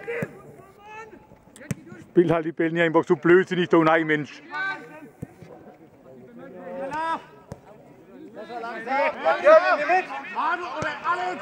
Spiel halt die Bälle nicht einfach so blödsinnig da rein, Mensch. Manu oder Alex!